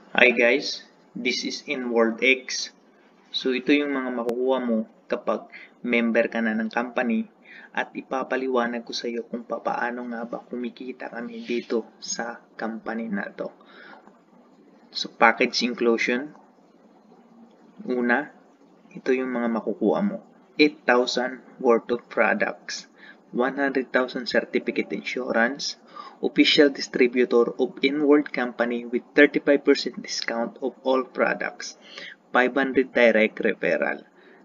Hi guys, this is InWorldX. So ito yung mga makukuha mo kapag member ka na ng company at ipapaliwanag ko sa iyo kung paano nga ba kumikita kami dito sa company na to. So package inclusion, una, ito yung mga makukuha mo. 8,000 worth of products, 100,000 certificate insurance, official distributor of InWorld company with 35% discount of all products, 500 direct referral,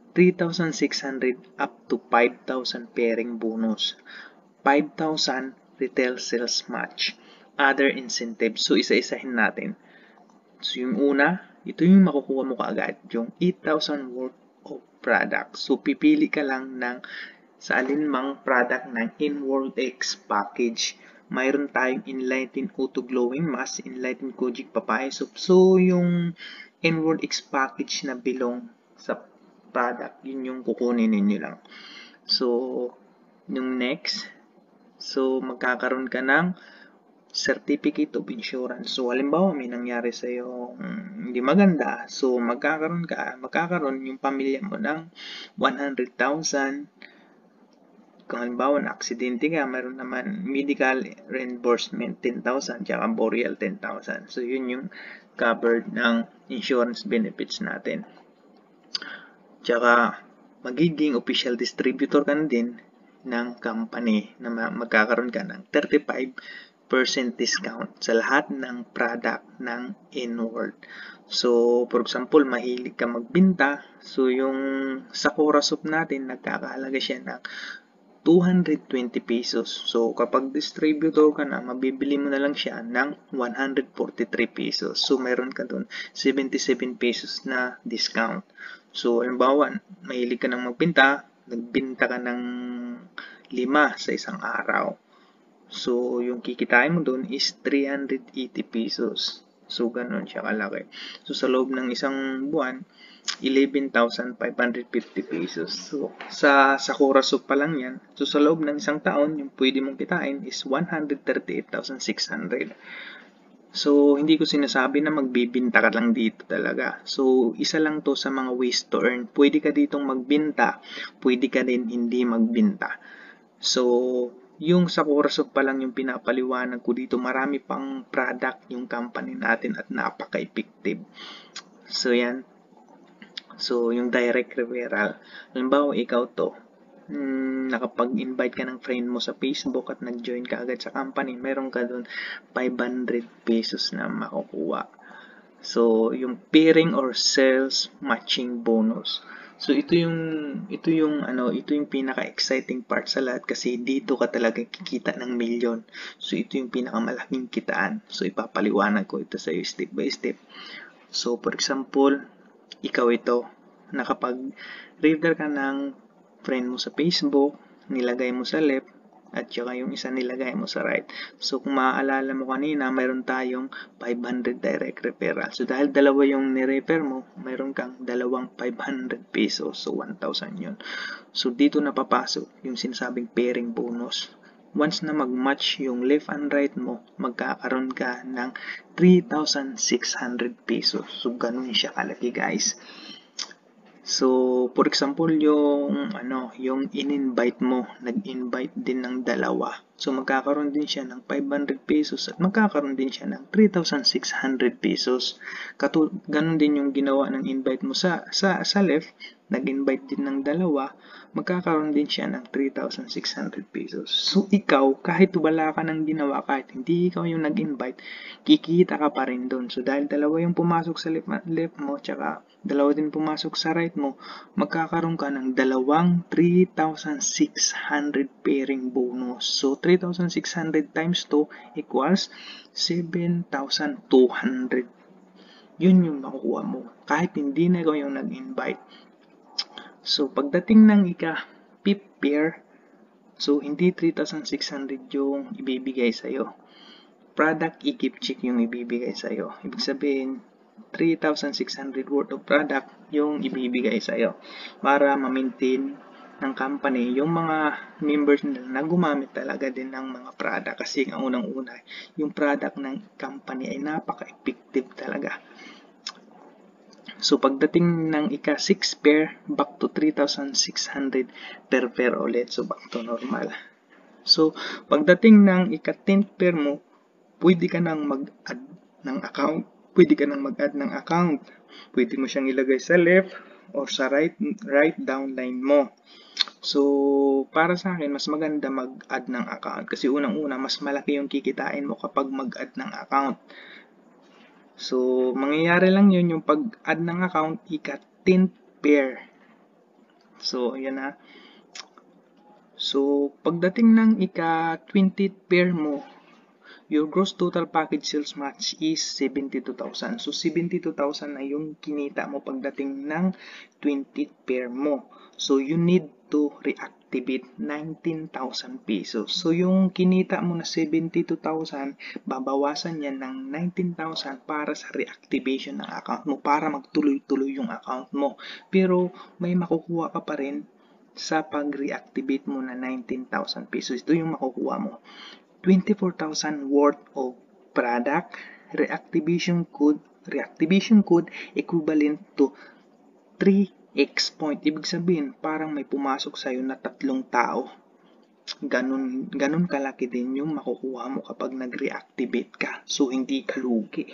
3,600 up to 5,000 pairing bonus, 5,000 retail sales match, other incentives. So isa-isahin natin. So yung una, ito yung makukuha mo kaagad, yung 8,000 worth of product. So pipili ka lang ng sa alinmang product ng InWorldX package. Mayroon tayong Enlighten Auto Glowing Mask, Enlighten Kojic Papaya Soup. So yung InWorldX package na bilong sa product, yun yung kukunin ninyo lang. So yung next, so magkakaroon ka ng certificate of insurance. So, halimbawa, may nangyari sa iyo hindi maganda. So, magkakaroon yung pamilya mo ng 100,000. Kung halimbawa, na-aksidente ka, mayroon naman medical reimbursement 10,000, tsaka burial 10,000. So, yun yung covered ng insurance benefits natin. Tsaka, magiging official distributor ka din ng company na magkakaroon ka ng 35% discount sa lahat ng product ng InWorld. So, for example, mahilig ka magbinta. So, yung Sakura soup natin, nagkakahalaga siya ng 220 pesos. So, kapag distributor ka na, mabibili mo na lang siya ng 143 pesos. So, meron ka dun 77 pesos na discount. So, halimbawa, mahilig ka nang magbinta, nagbinta ka ng 5 sa isang araw. So, yung kikitain mo doon is 380 pesos. So, ganun siya kalaki. So, sa loob ng isang buwan, 11,550 pesos. So, sa Sakura Soup pa lang yan. So, sa loob ng isang taon, yung pwede mong kitain is 138,600. So, hindi ko sinasabi na magbibinta ka lang dito talaga. So, isa lang to sa mga ways to earn. Pwede ka ditong magbinta, pwede ka din hindi magbinta. So, yung Sakura Soup pa lang yung pinapaliwanag ko dito. Marami pang product yung company natin at napaka-effective. So, yan. So, yung direct referral. Halimbawa, ikaw to. Nakapag-invite ka ng friend mo sa Facebook at nag-join ka agad sa company, meron ka dun 500 pesos na makukuha. So, yung pairing or sales matching bonus. So, ito yung pinaka-exciting part sa lahat kasi dito ka talaga kikita ng milyon. So, ito yung pinakamalaking kitaan. So, ipapaliwanag ko ito sa iyo step by step. So, for example, ikaw ito, nakapag-refer ka ng friend mo sa Facebook, nilagay mo sa left, at saka yung isa nilagay mo sa right. So, kung maaalala mo kanina, mayroon tayong 500 direct referral. So, dahil dalawa yung nirefer mo, mayroon kang dalawang 500 pesos. So, 1,000 yun. So, dito na papasok yung sinasabing pairing bonus. Once na mag-match yung left and right mo, magkakaroon ka ng 3,600 pesos. So, ganun siya kalaki guys. So, for example, yung in-invite mo, nag-invite din ng dalawa. So, magkakaroon din siya ng 500 pesos at magkakaroon din siya ng 3,600 pesos. Ganun din yung ginawa ng invite mo sa left, nag-invite din ng dalawa, magkakaroon din siya ng 3,600 pesos. So, ikaw, kahit wala ka nang ginawa, kahit hindi ikaw yung nag-invite, kikita ka pa rin doon. So, dahil dalawa yung pumasok sa left mo, tsaka dalawa din pumasok sa right mo, magkakaroon ka ng dalawang 3,600 pairing bonus. So, 3,600 times 2 equals 7,200. Yun yung makukuha mo. Kahit hindi na ikaw yung nag-invite. So, pagdating ng ika-fifth pair, so, hindi 3,600 yung ibibigay sa'yo. Product i-keep check yung ibibigay sa'yo. Ibig sabihin, 3,600 worth of product yung ibibigay sa'yo para ma-maintain ng company yung mga members nila na gumamit talaga din ng mga product kasi ang unang-una yung product ng company ay napaka-effective talaga. So, pagdating ng ika-6 pair, back to 3,600 per pair ulit. So, back to normal. So, pagdating ng ika-10th pair mo, pwede ka nang mag-add ng account. Pwede mo siyang ilagay sa left or sa right downline mo. So, para sa akin, mas maganda mag-add ng account. Kasi unang-una, mas malaki yung kikitain mo kapag mag-add ng account. So, mangyayari lang yun yung pag-add ng account, ika-10th pair. So, ayan na. So, pagdating ng ika-20th pair mo, your gross total package sales match is 72,000. So, 72,000 na yung kinita mo pagdating ng 20th pair mo. So, you need to reactivate 19,000 pesos. So, yung kinita mo na 72,000, babawasan yan ng 19,000 para sa reactivation ng account mo, para magtuloy-tuloy yung account mo. Pero, may makukuha ka pa rin sa pag-reactivate mo na 19,000 pesos. Ito yung makukuha mo. 24,000 worth of product, reactivation code equivalent to 3x point. Ibig sabihin, parang may pumasok sa'yo na 3 tao. Ganun kalaki din yung makukuha mo kapag nag-reactivate ka. So, hindi ka lugi.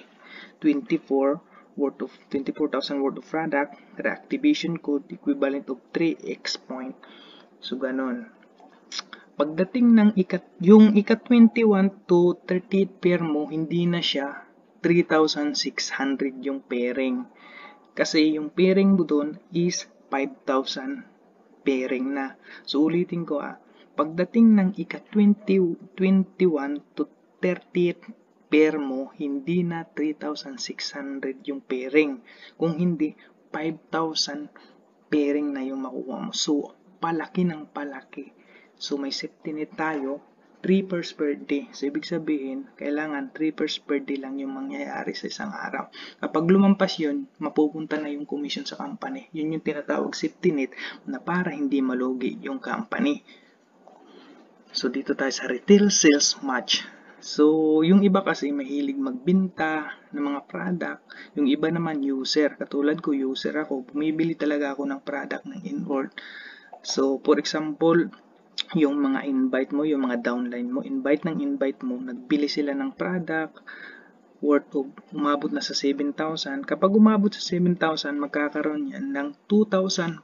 24,000 worth of product, reactivation code equivalent of 3x point. So, ganun. Pagdating ng yung ika-21 to 30th pair mo, hindi na siya 3,600 yung pairing. Kasi yung pairing mo doon is 5,000 pairing na. So, ulitin ko pagdating ng ika-21 to 30th pair mo, hindi na 3,600 yung pairing. Kung hindi, 5,000 pairing na yung makuha mo. So, palaki ng palaki. So, may safety net tayo, 3 pairs per day. So, ibig sabihin, kailangan 3 pairs per day lang yung mangyayari sa isang araw. Kapag lumampas yun, mapupunta na yung commission sa company. Yun yung tinatawag safety net na para hindi malugi yung company. So, dito tayo sa retail sales match. So, yung iba kasi mahilig magbenta ng mga product. Yung iba naman user. Katulad ko, user ako. Bumibili talaga ako ng product ng Inward. So, for example, yung mga invite mo, yung mga downline mo, invite mo, nagbili sila ng product worth of umabot na sa 7,000. Kapag umabot sa 7,000, magkakaroon yan ng 2,500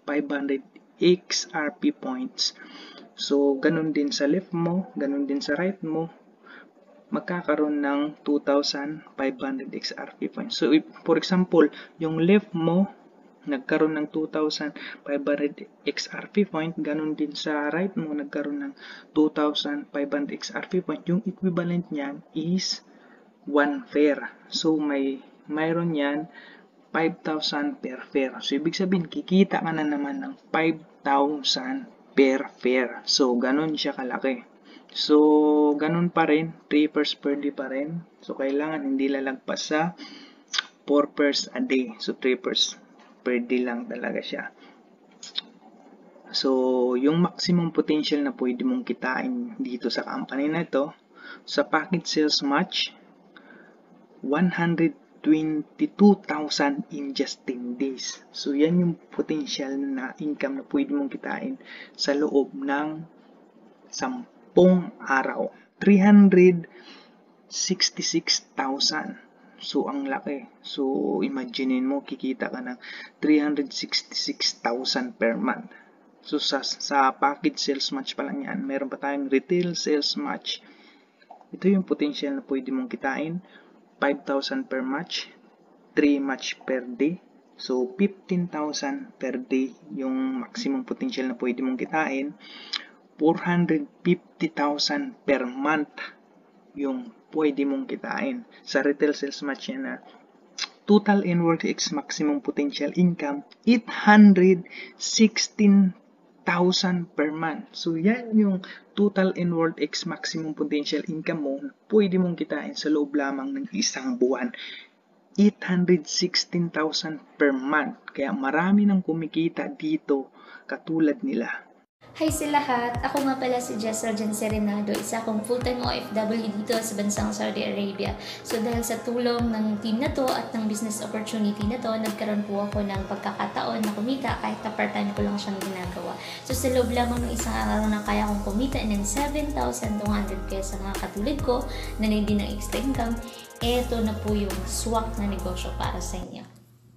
XRP points. So, ganun din sa left mo, ganun din sa right mo, magkakaroon ng 2,500 XRP points. So, for example, yung left mo, nagkaroon ng 2,500 XRP point, ganun din sa right mo, nagkaroon ng 2,500 XRP point. Yung equivalent niyan is 1 pair. So, mayroon yan 5,000 per pair. So, ibig sabihin, kikita ka na naman ng 5,000 per pair. So, ganun siya kalaki. So, ganun pa rin, 3 pairs per day pa rin. So, kailangan hindi lalagpas sa 4 pairs a day. So, 3 pairs per day lang talaga siya. So, yung maximum potential na pwede mong kitain dito sa company na ito, sa package sales match, 122,000 in just 10 days. So, yan yung potential na income na pwede mong kitain sa loob ng 10 araw. 366,000. So, ang laki. So, imaginein mo, kikita ka ng 366,000 per month. So, sa package sales match pa lang yan, meron pa tayong retail sales match. Ito yung potential na pwede mong kitain. 5,000 per match, 3 match per day. So, 15,000 per day yung maximum potential na pwede mong kitain. 450,000 per month yung pwede mong kitain. Sa retail sales match yan na total Inward X maximum potential income 816,000 per month. So, yan yung total Inward X maximum potential income mo na pwede mong kitain sa loob lamang ng isang buwan. 816,000 per month. Kaya marami nang kumikita dito katulad nila. Hi sa lahat! Ako nga pala si Jessel Jan Serenado, isa akong full-time OFW dito sa bansang Saudi Arabia. So dahil sa tulong ng team na to at ng business opportunity na to, nagkaroon po ako ng pagkakataon na kumita kahit na part-time ko lang siyang ginagawa. So sa loob lamang ng isang araw na kaya kong kumita ng 7,200 pesos mga katulad ko na hindi ng extra income, eto na po yung swak na negosyo para sa inyo.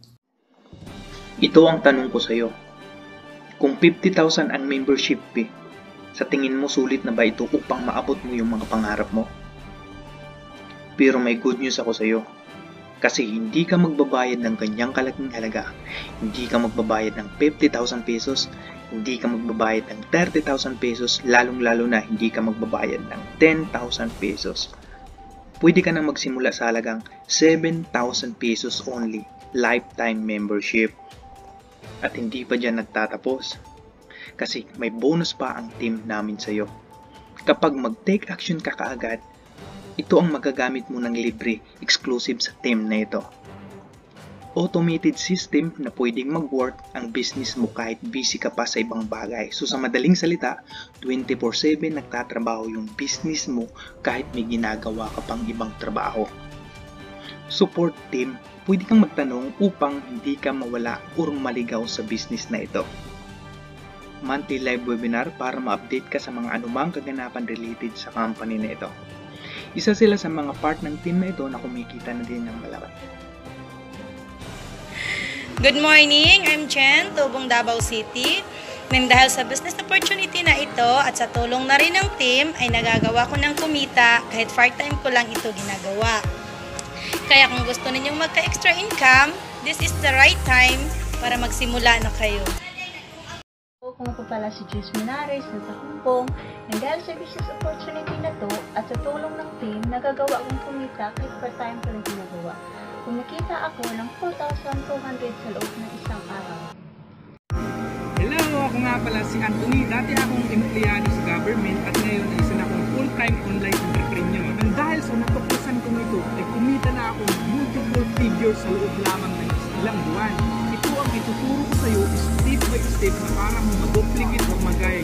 Ito ang tanong ko sa'yo. Kung 50,000 ang membership fee, sa tingin mo sulit na ba ito upang maabot mo yung mga pangarap mo? Pero may good news ako sa'yo. Kasi hindi ka magbabayad ng ganyang kalaking halaga. Hindi ka magbabayad ng 50,000 pesos, hindi ka magbabayad ng 30,000 pesos, lalong-lalo na hindi ka magbabayad ng 10,000 pesos. Pwede ka nang magsimula sa halagang 7,000 pesos only, lifetime membership. At hindi pa dyan nagtatapos. Kasi may bonus pa ang team namin sa'yo. Kapag mag-take action ka kaagad, ito ang magagamit mo ng libre, exclusive sa team na ito. Automated system na pwedeng mag-work ang business mo kahit busy ka pa sa ibang bagay. So sa madaling salita, 24/7 nagtatrabaho yung business mo kahit may ginagawa ka pang ibang trabaho. Support team, pwede kang magtanong upang hindi ka mawala o maligaw sa business na ito. Monthly live webinar para ma-update ka sa mga anumang kaganapan related sa company na ito. Isa sila sa mga part ng team na ito na kumikita na din ng malaki. Good morning, I'm Jen, Tubong, Davao City. Nang dahil sa business opportunity na ito at sa tulong na rin ng team ay nagagawa ko ng kumita kahit part-time ko lang ito ginagawa. Kaya kung gusto ninyong magka-extra income, this is the right time para magsimula na kayo. Kung ako pala si Jess Minares na takumpong, nang dahil sa business opportunity na to at sa tulong ng team, nagagawa akong kumita kahit part-time ko lang ginagawa. Kumikita ako ng 4,200 sa loob ng isang araw. Hello! Ako nga pala si Anthony. Dati akong empleyado sa government at ngayon ay isa na akong full-time online entrepreneur. Nang dahil sa natuklasan kong ito, ay kumita na ako ng multiple figures sa loob lamang ng ilang buwan. Ito ang ituturo ko sa iyo step by step na para mo mag-duplicate o magaya